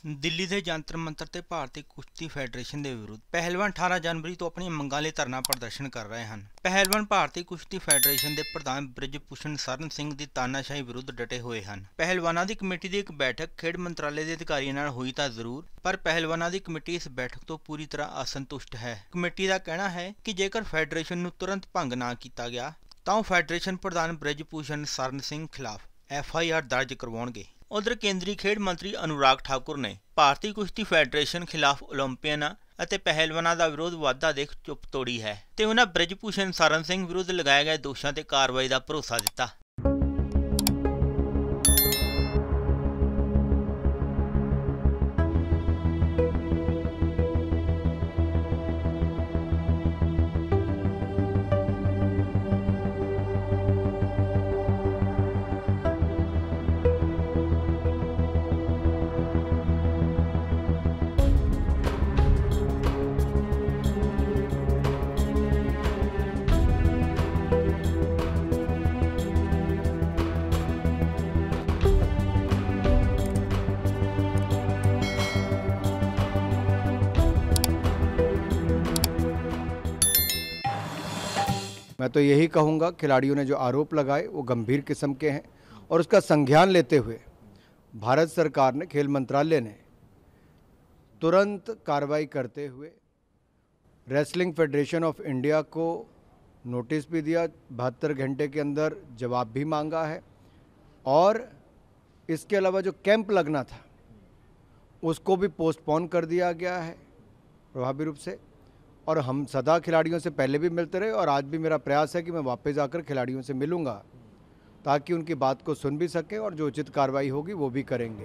ਦਿੱਲੀ ਦੇ ਜੰਤਰ ਮੰਤਰ ਤੇ ਭਾਰਤੀ ਕੁਸ਼ਤੀ ਫੈਡਰੇਸ਼ਨ ਦੇ ਵਿਰੁੱਧ ਪਹਿਲਵਾਨ 18 ਜਨਵਰੀ ਤੋਂ ਆਪਣੀਆਂ ਮੰਗਾਂ ਲਈ ਧਰਨਾ ਪ੍ਰਦਰਸ਼ਨ ਕਰ ਰਹੇ ਹਨ। ਪਹਿਲਵਾਨ ਭਾਰਤੀ ਕੁਸ਼ਤੀ ਫੈਡਰੇਸ਼ਨ ਦੇ ਪ੍ਰਧਾਨ ਬ੍ਰਿਜ ਭੂਸ਼ਣ ਸਰਨ ਸਿੰਘ ਦੀ ਤਾਨਾਸ਼ਾਹੀ ਵਿਰੁੱਧ ਡਟੇ ਹੋਏ ਹਨ। ਪਹਿਲਵਾਨਾਂ ਦੀ ਕਮੇਟੀ ਦੀ ਇੱਕ ਬੈਠਕ ਖੇਡ ਮੰਤਰਾਲੇ ਦੇ ਅਧਿਕਾਰੀਆਂ ਨਾਲ ਹੋਈ ਤਾਂ ਜ਼ਰੂਰ, ਪਰ ਪਹਿਲਵਾਨਾਂ ਦੀ ਕਮੇਟੀ ਇਸ ਬੈਠਕ ਤੋਂ ਪੂਰੀ ਤਰ੍ਹਾਂ ਅਸੰਤੁਸ਼ਟ ਹੈ। ਕਮੇਟੀ ਦਾ ਕਹਿਣਾ ਹੈ ਕਿ ਜੇਕਰ ਫੈਡਰੇਸ਼ਨ ਨੂੰ ਤੁਰੰਤ ਭੰਗ ਨਾ ਕੀਤਾ ਗਿਆ ਤਾਂ ਉਹ ਫੈਡਰੇਸ਼ਨ ਪ੍ਰਧਾਨ ਬ੍ਰਿਜ ਭੂਸ਼ਣ ਸਰਨ ਸਿੰਘ ਖਿਲਾਫ FIR ਦਰਜ ਕਰਵਾਉਣਗੇ। उधर केंद्रीय खेड मंत्री अनुराग ठाकुर ने भारतीय कुश्ती फेडरेशन खिलाफ ओलंपियन ਅਤੇ ਪਹਿਲਵਾਨਾਂ ਦਾ ਵਿਰੋਧ ਵਾਧਾ ਦੇਖ ਚੁੱਪ ਤੋੜੀ ਹੈ ਤੇ ਉਹਨਾਂ ਬ੍ਰਿਜ ਭੂਸ਼ਣ ਸਰਨ ਸਿੰਘ ਵਿਰੁੱਧ ਲਗਾਏ ਗਏ ਦੋਸ਼ਾਂ ਤੇ ਕਾਰਵਾਈ ਦਾ ਭਰੋਸਾ ਦਿੱਤਾ। मैं तो यही कहूँगा, खिलाड़ियों ने जो आरोप लगाए वो गंभीर किस्म के हैं और उसका संज्ञान लेते हुए भारत सरकार ने, खेल मंत्रालय ने तुरंत कार्रवाई करते हुए रेसलिंग फेडरेशन ऑफ इंडिया को नोटिस भी दिया, 72 घंटे के अंदर जवाब भी मांगा है और इसके अलावा जो कैंप लगना था उसको भी पोस्टपोन कर दिया गया है प्रभावी रूप से। और हम सदा खिलाड़ियों से पहले भी मिलते रहे और आज भी मेरा प्रयास है कि मैं वापस आकर खिलाड़ियों से मिलूंगा ताकि उनकी बात को सुन भी सकें और जो उचित कार्रवाई होगी वो भी करेंगे।